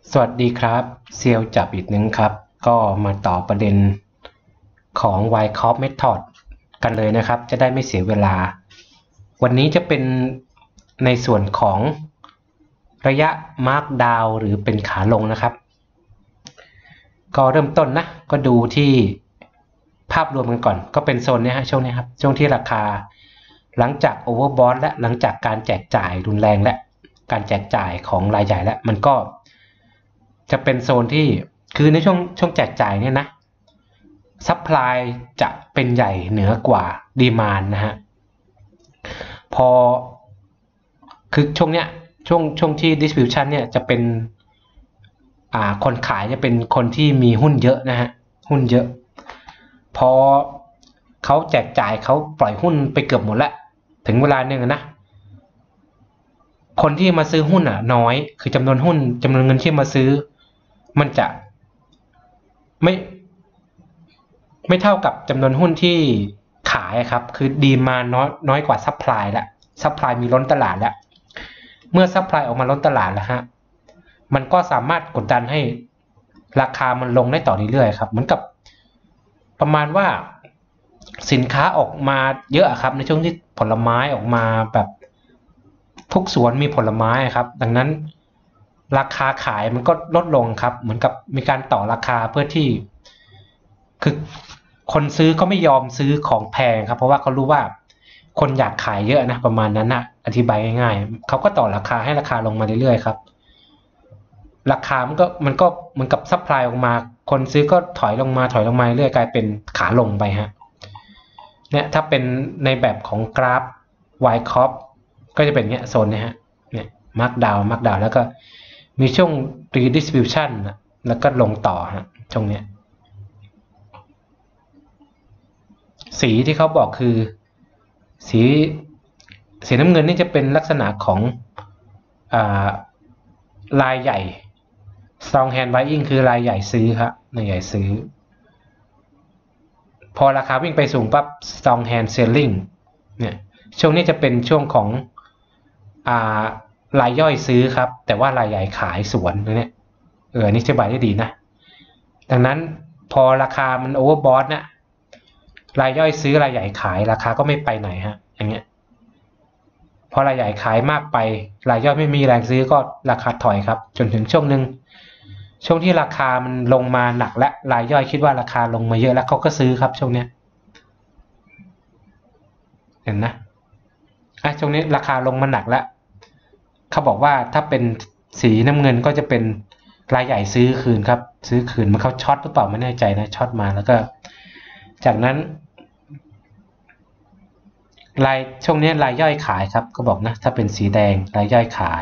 สวัสดีครับเซียวจับอีกหนึ่งครับก็มาต่อประเด็นของ Wyckoff Method กันเลยนะครับจะได้ไม่เสียเวลาวันนี้จะเป็นในส่วนของระยะ Markdown หรือเป็นขาลงนะครับก็เริ่มต้นนะก็ดูที่ภาพรวมกันก่อนก็เป็นโซนนี้ฮะช่วงนี้ครับช่วงที่ราคาหลังจาก Overbought และหลังจากการแจกจ่ายรุนแรงและการแจกจ่ายของรายใหญ่และมันก็จะเป็นโซนที่คือในช่วงแจกจ่ายเนี่ยนะซัพพลายจะเป็นใหญ่เหนือกว่าดีมานด์นะฮะพอคือช่วงเนี้ยช่วงที่ distribution เนี่ยจะเป็นคนขายจะเป็นคนที่มีหุ้นเยอะนะฮะหุ้นเยอะพอเขาแจกจ่ายเขาปล่อยหุ้นไปเกือบหมดแล้วถึงเวลาหนึ่งนะคนที่มาซื้อหุ้นน้อยคือจำนวนหุ้นจำนวนเงินที่มาซื้อมันจะไม่เท่ากับจำนวนหุ้นที่ขายครับคือดีมาน้อยกว่าซัพพลายแล้วซัพพลายมีล้นตลาดแล้วเมื่อซัพพลายออกมาล้นตลาดแล้วฮะมันก็สามารถกดดันให้ราคามันลงได้ต่อเรื่อยๆครับเหมือนกับประมาณว่าสินค้าออกมาเยอะครับในช่วงที่ผลไม้ออกมาแบบทุกสวนมีผลไม้ครับดังนั้นราคาขายมันก็ลดลงครับเหมือนกับมีการต่อราคาเพื่อที่คือคนซื้อเขาไม่ยอมซื้อของแพงครับเพราะว่าเขารู้ว่าคนอยากขายเยอะนะประมาณนั้นนะอธิบายง่ายๆเขาก็ต่อราคาให้ราคาลงมาเรื่อยๆครับราคามันก็เหมือนกับซัพพลายออกมาคนซื้อก็ถอยลงมาเรื่อยกลายเป็นขาลงไปฮะเนี่ยถ้าเป็นในแบบของกราฟ Wyckoff ก็จะเป็นเนี้ยโซนนี้ฮะเนี่ยมาร์กดาวแล้วก็มีช่วง redistribution แล้วก็ลงต่อฮะช่วงเนี้ยสีที่เขาบอกคือสีน้ำเงินนี่จะเป็นลักษณะของรายใหญ่ strong hand buying คือรายใหญ่ซื้อครับรายใหญ่ซื้อพอราคาวิ่งไปสูงปั๊บ strong hand selling เนี่ยช่วงนี้จะเป็นช่วงของรายย่อยซื้อครับแต่ว่ารายใหญ่ขายสวนเนี่ยนี่อธิบายได้ดีนะดังนั้นพอราคามัน overbought นะรายย่อยซื้อรายใหญ่ขายราคาก็ไม่ไปไหนฮะอย่างเงี้ยพอรายใหญ่ขายมากไปรายย่อยไม่มีแรงซื้อก็ราคาถอยครับจนถึงช่วงหนึ่งช่วงที่ราคามันลงมาหนักและรายย่อยคิดว่าราคาลงมาเยอะแล้วเขาก็ซื้อครับช่วงเนี้ยเห็นนะช่วงนี้ราคาลงมาหนักแล้วเขาบอกว่าถ้าเป็นสีน้ำเงินก็จะเป็นรายใหญ่ซื้อคืนครับซื้อคืนมันเขาช็อตหรือเปล่าไม่แน่ใจนะช็อตมาแล้วก็จากนั้นช่วงนี้รายย่อยขายครับก็บอกนะถ้าเป็นสีแดงรายย่อยขาย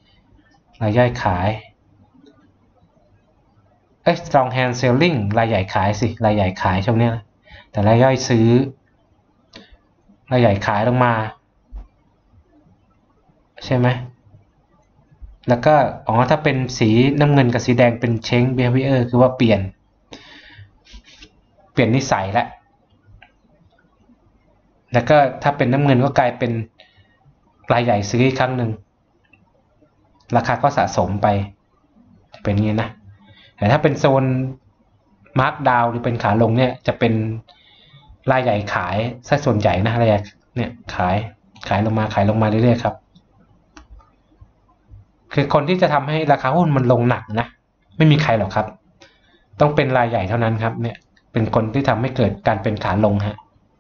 strong hand selling รายใหญ่ขายสิรายใหญ่ขายช่วงนี้แต่รายย่อยซื้อรายใหญ่ขายลงมาใช่ไหมแล้วก็ถ้าเป็นสีน้ำเงินกับสีแดงเป็น change behavior คือว่าเปลี่ยนนิสัยแล้วก็ถ้าเป็นน้ำเงินก็กลายเป็นรายใหญ่ซื้ออีกครั้งหนึ่งราคาก็สะสมไปเป็นอย่างนี้นะแต่ถ้าเป็นโซนมาร์กดาวหรือเป็นขาลงเนี่ยจะเป็นรายใหญ่ขายซะส่วนใหญ่นะรายใหญ่เนี่ยขายลงมาเรื่อยๆครับคือคนที่จะทำให้ราคาหุ้นมันลงหนักนะไม่มีใครหรอกครับต้องเป็นรายใหญ่เท่านั้นครับเนี่ยเป็นคนที่ทำให้เกิดการเป็นขาลงฮะ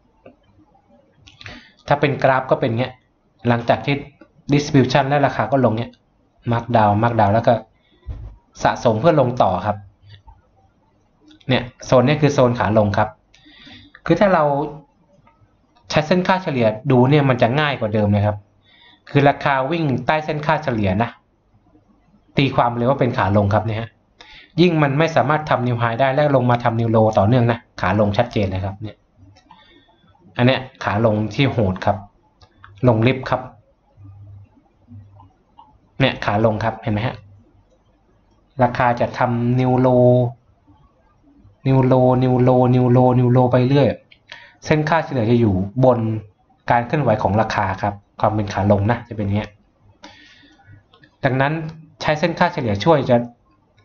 ถ้าเป็นกราฟก็เป็นเงี้ยหลังจากที่ distribution และราคาก็ลงเนี้ยมาร์กดาวแล้วก็สะสมเพื่อลงต่อครับเนี่ยโซนนี้คือโซนขาลงครับคือถ้าเราใช้เส้นค่าเฉลี่ยดูเนี่ยมันจะง่ายกว่าเดิมเลยครับคือราคาวิ่งใต้เส้นค่าเฉลี่ยนะตีความเลยว่าเป็นขาลงครับเนี่ยยิ่งมันไม่สามารถทำนิวไฮได้แล้วลงมาทำนิวโลต่อเนื่องนะขาลงชัดเจนเลยครับเนี่ยอันเนี้ยขาลงที่โหดครับลงลิฟต์ครับเนี่ยขาลงครับเห็นไหมฮะราคาจะทำนิวโลไปเรื่อยเส้นค่าเฉลี่ยจะอยู่บนการเคลื่อนไหวของราคาครับความเป็นขาลงนะจะเป็นอย่างเงี้ยดังนั้นใช้เส้นค่าเฉลี่ยช่วยจะ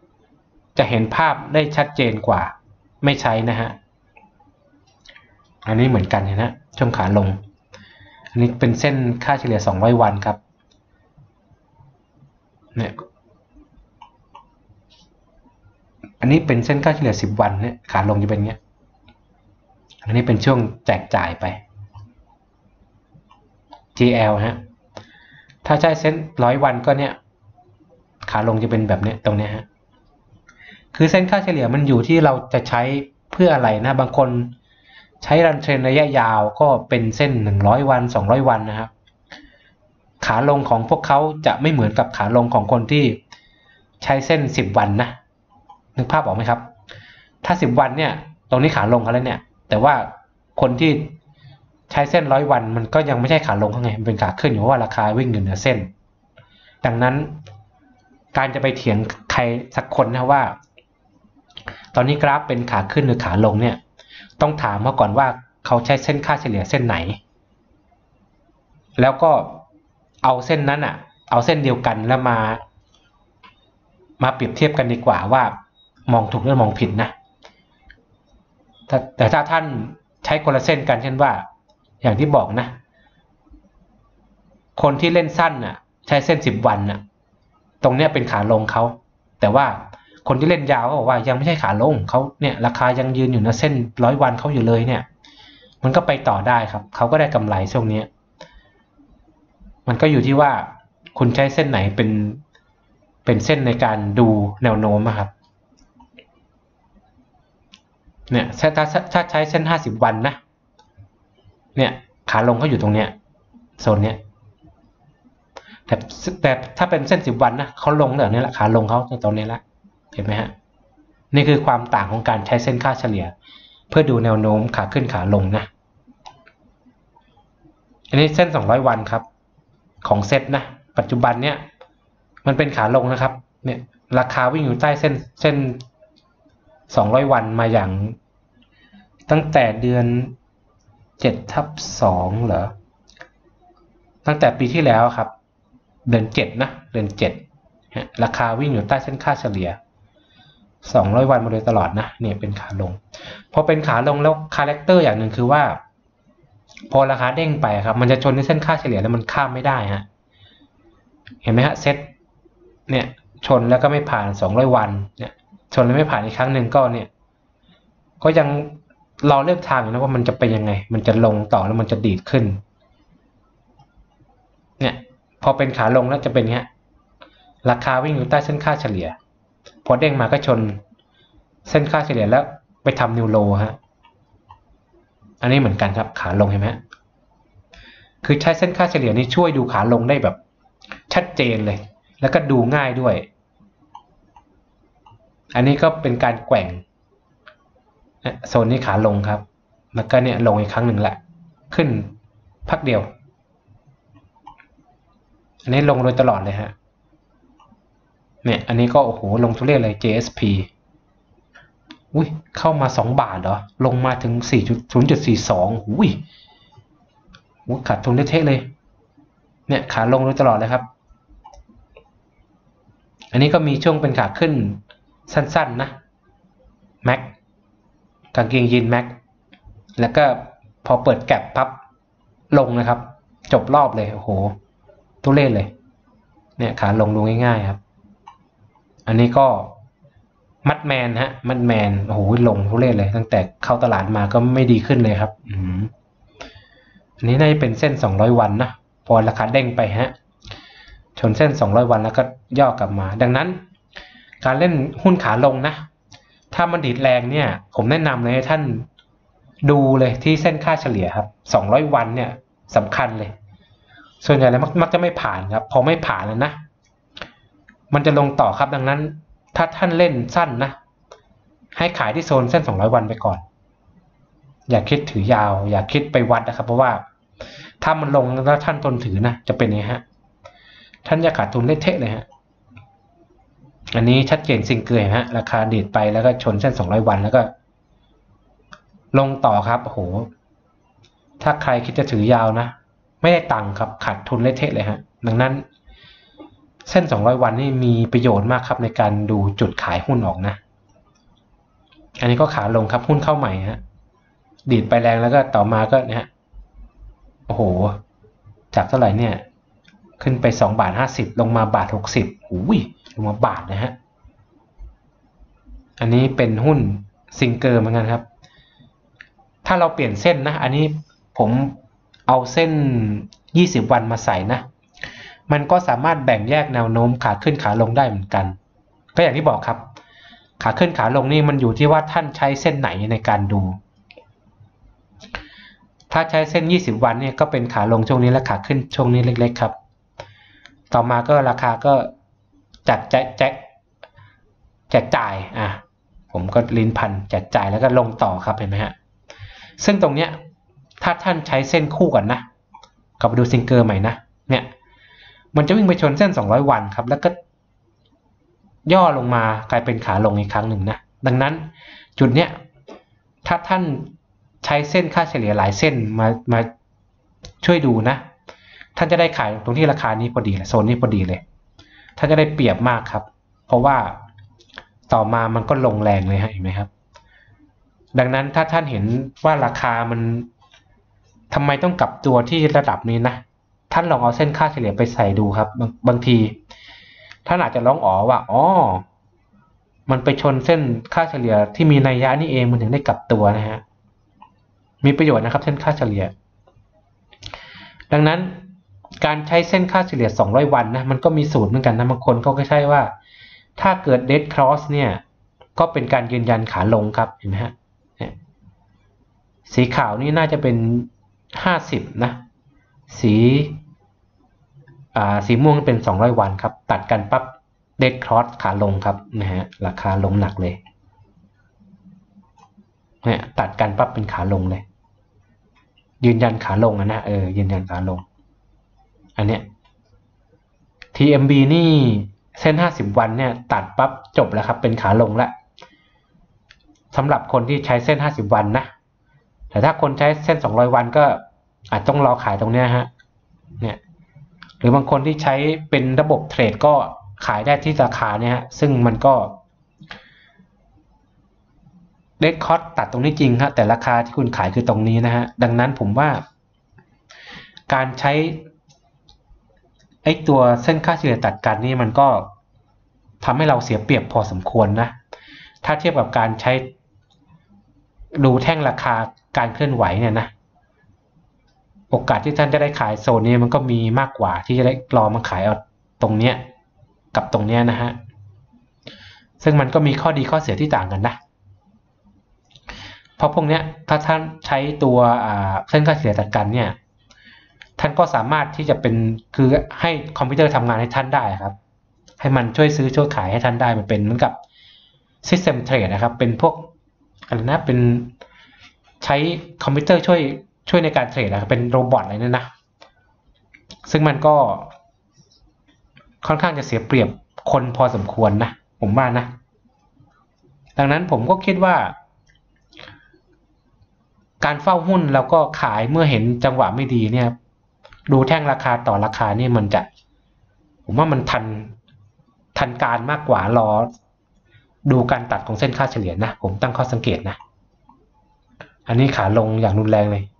จะเห็นภาพได้ชัดเจนกว่าไม่ใช้นะฮะอันนี้เหมือนกันนะช่วงขาลงอันนี้เป็นเส้นค่าเฉลี่ย200วันครับเนี่ยอันนี้เป็นเส้นค่าเฉลี่ย10วันเนี่ยขาลงจะเป็นเงี้ยอันนี้เป็นช่วงแจกจ่ายไป GL ฮะถ้าใช้เส้น100วันก็เนี่ยขาลงจะเป็นแบบเนี้ยตรงเนี้ยฮะคือเส้นค่าเฉลี่ยมันอยู่ที่เราจะใช้เพื่ออะไรนะบางคนใช้รันเทรนระยะยาวก็เป็นเส้น100วัน200วันนะครับขาลงของพวกเขาจะไม่เหมือนกับขาลงของคนที่ใช้เส้น10วันนะนึกภาพออกไหมครับถ้า10วันเนี่ยตรงนี้ขาลงเขาแล้วเนี่ยแต่ว่าคนที่ใช้เส้น100วันมันก็ยังไม่ใช่ขาลงเขาไงมันเป็นขาขึ้นอยู่เพราะว่าราคาวิ่งอยู่เหนือเส้นดังนั้นการจะไปเถียงใครสักคนนะว่าตอนนี้กราฟเป็นขาขึ้นหรือขาลงเนี่ยต้องถามเขาก่อนว่าเขาใช้เส้นค่าเฉลี่ยเส้นไหนแล้วก็เอาเส้นนั้นอ่ะเอาเส้นเดียวกันแล้วมาเปรียบเทียบกันดีกว่าว่ามองถูกหรือมองผิดนะแต่ถ้าท่านใช้คนละเส้นกันเช่นว่าอย่างที่บอกนะคนที่เล่นสั้นน่ะใช้เส้น10วันน่ะตรงเนี้ยเป็นขาลงเขาแต่ว่าคนที่เล่นยาวเขาบอกว่ายังไม่ใช่ขาลงเขาเนี่ยราคายังยืนอยู่นะเส้น100วันเขาอยู่เลยเนี่ยมันก็ไปต่อได้ครับเขาก็ได้กำไรช่วงนี้มันก็อยู่ที่ว่าคุณใช้เส้นไหนเป็นเส้นในการดูแนวโน้มครับเนี่ยถ้าใช้เส้น50วันนะเนี่ยขาลงเขาอยู่ตรงเนี้ยโซนเนี้ยแต่ถ้าเป็นเส้น10วันนะเขาลงแบบนี้แหละขาลงเขาตรงนี้ละเห็นไหมฮะนี่คือความต่างของการใช้เส้นค่าเฉลี่ยเพื่อดูแนวโน้มขาขึ้นขาลงนะอันนี้เส้น200วันครับของเซตนะปัจจุบันเนี่ยมันเป็นขาลงนะครับเนี่ยราคาวิ่งอยู่ใต้เส้น200วันมาอย่างตั้งแต่เดือน7/2เหรอตั้งแต่ปีที่แล้วครับเดือน7นะเดือน7ราคาวิ่งอยู่ใต้เส้นค่าเฉลี่ย200วันมาโดยตลอดนะเนี่ยเป็นขาลงพอเป็นขาลงแล้วคาแรคเตอร์อย่างหนึ่งคือว่าพอราคาเด้งไปครับมันจะชนที่เส้นค่าเฉลี่ยแล้วมันข้ามไม่ได้ฮะเห็นไหมฮะเซตเนี่ยชนแล้วก็ไม่ผ่าน200วันเนี่ยชนแล้วไม่ผ่านอีกครั้งหนึ่งก็เนี่ยก็ยังรอเลือกทางอยู่นะว่ามันจะเป็นยังไงมันจะลงต่อแล้วมันจะดีดขึ้นเนี่ยพอเป็นขาลงแล้วจะเป็นเงี้ยราคาวิ่งอยู่ใต้เส้นค่าเฉลี่ยพอเด้งมาก็ชนเส้นค่าเฉลี่ยแล้วไปทำนิวโลฮะอันนี้เหมือนกันครับขาลงเห็นไหมคือใช้เส้นค่าเฉลี่ยนี้ช่วยดูขาลงได้แบบชัดเจนเลยแล้วก็ดูง่ายด้วยอันนี้ก็เป็นการแกว่งโซนนี้ขาลงครับแล้วก็เนี่ยลงอีกครั้งหนึ่งแหละขึ้นพักเดียวอันนี้ลงโดยตลอดเลยฮะเนี่ยอันนี้ก็โอ้โหลงทุเรศเลย JSP อุ้ยเข้ามา2 บาทเหรอลงมาถึง 0.42 อุ้ยขาดทุนเท่ๆเลยเนี่ยขาลงโดยตลอดเลยครับอันนี้ก็มีช่วงเป็นขาขึ้นสั้นๆนะแม็กกางเกงยีนแม็กแล้วก็พอเปิดแก็บปั๊บลงนะครับจบรอบเลยโอ้โหทุเรศเลยเนี่ยขาลงดูง่ายๆครับอันนี้ก็มัดแมนฮะมัดแมนโอ้โหลงทุเรศเลยตั้งแต่เข้าตลาดมาก็ไม่ดีขึ้นเลยครับอันนี้น่าจะเป็นเส้น200วันนะพอราคาเด้งไปฮะชนเส้น200วันแล้วก็ย่อกลับมาดังนั้นการเล่นหุ้นขาลงนะถ้ามันดีดแรงเนี่ยผมแนะนำเลยให้ท่านดูเลยที่เส้นค่าเฉลี่ยครับ200วันเนี่ยสำคัญเลยส่วนใหญ่แล้วมักจะไม่ผ่านครับพอไม่ผ่านแล้วนะมันจะลงต่อครับดังนั้นถ้าท่านเล่นสั้นนะให้ขายที่โซนเส้น200วันไปก่อนอย่าคิดถือยาวอย่าคิดไปวัดนะครับเพราะว่าถ้ามันลงแล้วท่านทนถือนะจะเป็นไงฮะท่านจะขาดทุนเละเทะเลยฮะอันนี้ชัดเจนซิงเกิลฮะราคาดีดไปแล้วก็ชนเส้น200วันแล้วก็ลงต่อครับโอ้โหถ้าใครคิดจะถือยาวนะไม่ได้ตังค์ครับขาดทุนเละเทะเลยฮะดังนั้นเส้น200วันนี่มีประโยชน์มากครับในการดูจุดขายหุ้นออกนะอันนี้ก็ขาลงครับหุ้นเข้าใหม่ฮะดีดไปแรงแล้วก็ต่อมาก็นะฮะโอ้โหจากเท่าไหร่เนี่ยขึ้นไป2.50 ลงมา1.60อุ้ยลงมาบาทนะฮะอันนี้เป็นหุ้นซิงเกอร์เหมือนกันครับถ้าเราเปลี่ยนเส้นนะอันนี้ผมเอาเส้น20วันมาใส่นะมันก็สามารถแบ่งแยกแนวโน้มขาขึ้นขาลงได้เหมือนกันก็อย่างที่บอกครับขาขึ้นขาลงนี่มันอยู่ที่ว่าท่านใช้เส้นไหนในการดูถ้าใช้เส้น20วันเนี่ยก็เป็นขาลงช่วงนี้และขาขึ้นช่วงนี้เล็กๆครับต่อมาก็ราคาก็จัดแจกจ่ายผมก็ลิ้นพันแจกจ่ายแล้วก็ลงต่อครับเห็นไหมฮะซึ่งตรงเนี้ยถ้าท่านใช้เส้นคู่กันนะกลับไปดูซิงเกอร์ใหม่นะเนี่ยมันจะวิ่งไปชนเส้น200วันครับแล้วก็ย่อลงมากลายเป็นขาลงอีกครั้งหนึ่งนะดังนั้นจุดเนี้ยถ้าท่านใช้เส้นค่าเฉลี่ยหลายเส้นมาช่วยดูนะท่านจะได้ขายตรงที่ราคานี้พอดีโซนนี้พอดีเลยท่านจะได้เปรียบมากครับเพราะว่าต่อมามันก็ลงแรงเลยเห็นไหมครับดังนั้นถ้าท่านเห็นว่าราคามันทำไมต้องกลับตัวที่ระดับนี้นะท่านลองเอาเส้นค่าเฉลี่ยไปใส่ดูครับบางทีท่านอาจจะร้องอ๋อว่ามันไปชนเส้นค่าเฉลี่ยที่มีนัยยะนี่เองมันถึงได้กลับตัวนะฮะมีประโยชน์นะครับเส้นค่าเฉลี่ยดังนั้นการใช้เส้นค่าเฉลี่ย200วันนะมันก็มีสูตรเหมือนกันนะบางคนเขาก็ใช่ว่าถ้าเกิด dead cross เนี่ยก็เป็นการยืนยันขาลงครับเห็นไหมฮะสีขาวนี่น่าจะเป็น50นะสีม่วงเป็น200วันครับตัดกันปั๊บ dead cross ขาลงครับนะฮะราคาลงหนักเลยเนี่ยตัดกันปั๊บเป็นขาลงเลยยืนยันขาลงนะยืนยันขาลงอันเนี้ย TMB นี่เส้น50วันเนี่ยตัดปั๊บจบแล้วครับเป็นขาลงแล้วสำหรับคนที่ใช้เส้น50วันนะแต่ถ้าคนใช้เส้น200วันก็อาจต้องรอขายตรงเนี้ยฮะเนี่ยหรือบางคนที่ใช้เป็นระบบเทรดก็ขายได้ที่ราคาเนี่ยฮะซึ่งมันก็เดดคอสตัดตรงนี้จริงครับแต่ราคาที่คุณขายคือตรงนี้นะฮะดังนั้นผมว่าการใช้ตัวเส้นค่าเฉลี่ยตัดกันนี่มันก็ทำให้เราเสียเปรียบพอสมควรนะถ้าเทียบกับการใช้ดูแท่งราคาการเคลื่อนไหวเนี่ยนะโอกาสที่ท่านจะได้ขายโซนนี้มันก็มีมากกว่าที่จะได้รอมาขายเอาตรงเนี้ยกับตรงเนี้ยนะฮะซึ่งมันก็มีข้อดีข้อเสียที่ต่างกันนะเพราะพวกเนี้ยถ้าท่านใช้ตัวเส้นค่าเฉลี่ยตัดกันเนี่ยท่านก็สามารถที่จะเป็นคือให้คอมพิวเตอร์ทำงานให้ท่านได้ครับให้มันช่วยซื้อช่วยขายให้ท่านได้มันเป็นเหมือนกับ System Trade นะครับเป็นพวกอะไรนะเป็นใช้คอมพิวเตอร์ช่วยในการเทรดนะครับเป็นโรบอทอะไรนั่นนะซึ่งมันก็ค่อนข้างจะเสียเปรียบคนพอสมควรนะผมว่านะดังนั้นผมก็คิดว่าการเฝ้าหุ้นแล้วก็ขายเมื่อเห็นจังหวะไม่ดีเนี่ยดูแท่งราคาต่อราคานี่มันจะผมว่ามันทันการมากกว่ารอดูการตัดของเส้นค่าเฉลี่ยนะผมตั้งข้อสังเกตนะอันนี้ขาลงอย่างรุนแรงเลย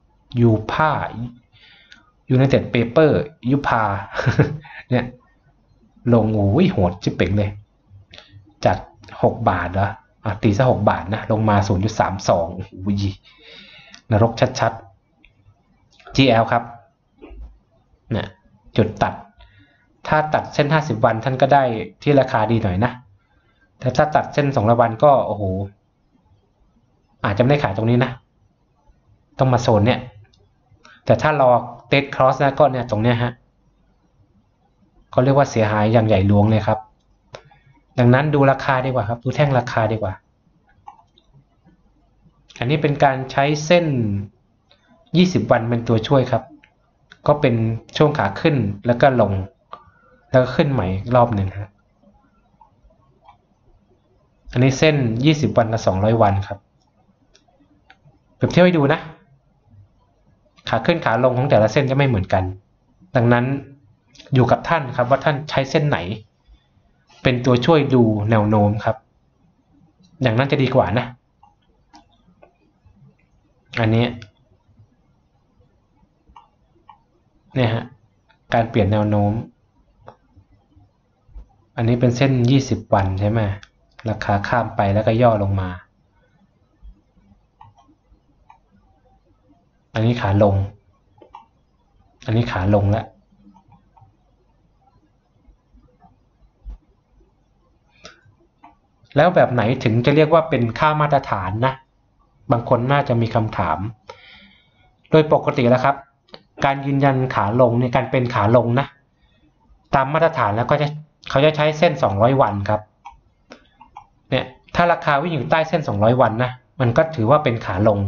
United Paper ยุพา เนี่ยลงโหดชิบเป่งเลยจาก6 บาทเหรอตีซะ6 บาทนะลงมา 0.32 นรกชัดๆ GL ครับเนี่ยจุดตัดถ้าตัดเส้น50วันท่านก็ได้ที่ราคาดีหน่อยนะแต่ถ้าตัดเส้น200วันก็โอ้โหอาจจะไม่ได้ขายตรงนี้นะต้องมาโซนเนี่ยแต่ถ้ารอเดดครอสนะก็เนี่ยตรงเนี้ยฮะก็เรียกว่าเสียหายอย่างใหญ่หลวงเลยครับดังนั้นดูราคาดีกว่าครับดูแท่งราคาดีกว่าอันนี้เป็นการใช้เส้น20วันเป็นตัวช่วยครับก็เป็นช่วงขาขึ้นแล้วก็ลงแล้วก็ขึ้นใหม่รอบหนึ่งครับอันนี้เส้น20วันกับ200วันครับเปรียบเทียบให้ดูนะขาขึ้นขาลงของแต่ละเส้นจะไม่เหมือนกันดังนั้นอยู่กับท่านครับว่าท่านใช้เส้นไหนเป็นตัวช่วยดูแนวโน้มครับอย่างนั้นจะดีกว่านะอันนี้เนี่ยฮะการเปลี่ยนแนวโน้มอันนี้เป็นเส้น20วันใช่ไหมราคาข้ามไปแล้วก็ย่อลงมาอันนี้ขาลงอันนี้ขาลงแล้วแล้วแบบไหนถึงจะเรียกว่าเป็นค่ามาตรฐานนะบางคนน่าจะมีคำถามโดยปกติแล้วครับการยืนยันขาลงในการเป็นขาลงนะตามมาตรฐานแล้วก็เขาจะใช้เส้น200วันครับเนี่ยถ้าราคาวิ่งอยู่ใต้เส้น200วันนะมันก็ถือว่าเป็นขาลง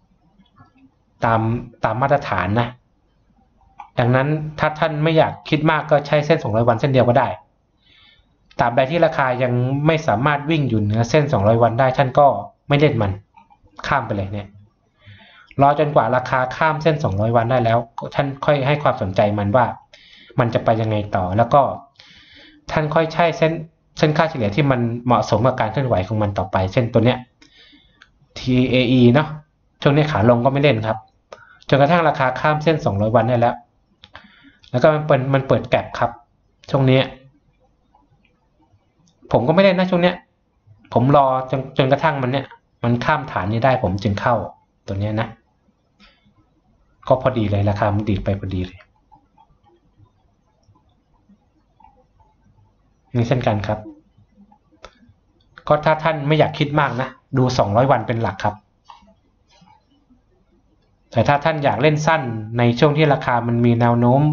ตามมาตรฐานนะดังนั้นถ้าท่านไม่อยากคิดมากก็ใช้เส้น200วันเส้นเดียวก็ได้ตราบใดที่ราคายังไม่สามารถวิ่งอยู่เหนือเส้น200วันได้ท่านก็ไม่เล่นมันข้ามไปเลยเนี่ยรอจนกว่าราคาข้ามเส้น200วันได้แล้วท่านค่อยให้ความสนใจมันว่ามันจะไปยังไงต่อแล้วก็ท่านค่อยใช้เส้นค่าเฉลี่ยที่มันเหมาะสมกับการเคลื่อนไหวของมันต่อไปเช่นตัวเนี้ย TAE เนาะช่วงนี้ขาลงก็ไม่เล่นครับจนกระทั่งราคาข้ามเส้น200วันได้แล้วก็มันเปิดแก็ปครับช่วงนี้ผมก็ไม่ได้นะช่วงเนี้ยผมรอจนกระทั่งมันข้ามฐานนี้ได้ผมจึงเข้าตัวเนี้ยนะก็พอดีเลยราคามันดีดไปพอดีเลยนี่เช่นกันครับก็ถ้าท่านไม่อยากคิดมากนะดู200วันเป็นหลักครับแต่ถ้าท่านอยากเล่นสั้นในช่วงที่ราคามันมีแนวโน้ม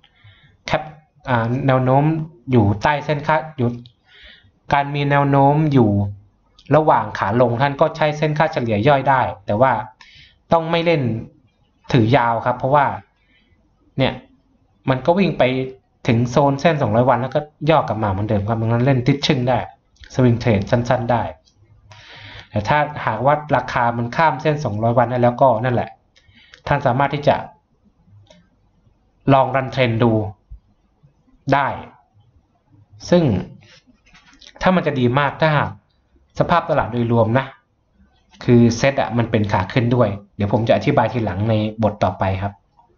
แนวโน้มอยู่ใต้เส้นค่าหยุดการมีแนวโน้มอยู่ระหว่างขาลงท่านก็ใช้เส้นค่าเฉลี่ยย่อยได้แต่ว่าต้องไม่เล่นถือยาวครับเพราะว่าเนี่ยมันก็วิ่งไปถึงโซนเส้น200วันแล้วก็ย่อกลับมาเหมือนเดิมครับมันเล่นติดชึ่งได้สวิงเทรดสั้นๆได้แต่ถ้าหากว่าราคามันข้ามเส้น200วันได้แล้วก็นั่นแหละท่านสามารถที่จะลองรันเทรนดูได้ซึ่งถ้ามันจะดีมากถ้าหากสภาพตลาดโดยรวมนะคือเซตมันเป็นขาขึ้นด้วยเดี๋ยวผมจะอธิบายทีหลังในบทต่อไปครับ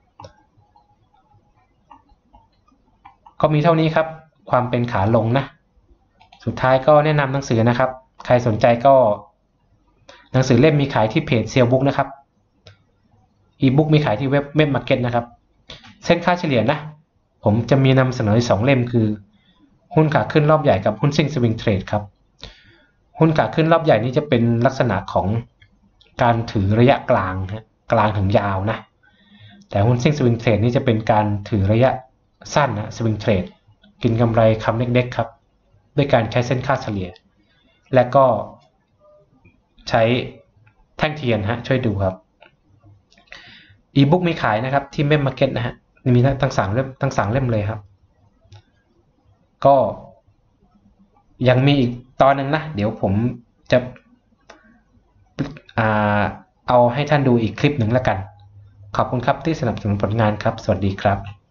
ก็มีเท่านี้ครับความเป็นขาลงนะสุดท้ายก็แนะนำหนังสือนะครับใครสนใจก็หนังสือเล่มมีขายที่เพจเซียวบุ๊กนะครับอีบุ๊กมีขายที่เว็บเมดมาร์เก็ตนะครับเส้นค่าเฉลี่ยนะผมจะมีนำเสนอ2เล่มคือหุ้นขาขึ้นรอบใหญ่กับหุ้นซิ่งสวิงเทรดครับหุ้นขาขึ้นรอบใหญ่นี้จะเป็นลักษณะของการถือระยะกลางกลางถึงยาวนะแต่หุ้นซิ่งสวิงเทรดนี่จะเป็นการถือระยะสั้นนะสวิงเทรดกินกำไรคำเล็กๆครับด้วยการใช้เส้นค่าเฉลี่ยและก็ใช้แท่งเทียนช่วยดูครับอีบุ๊กมีขายนะครับที่เมมมาร์เก็ตนะฮะมีทั้ง3เล่มเลยครับก็ยังมีอีกตอนหนึ่งนะเดี๋ยวผมจะเอาให้ท่านดูอีกคลิปหนึ่งแล้วกันขอบคุณครับที่สนับสนุนผลงานครับสวัสดีครับ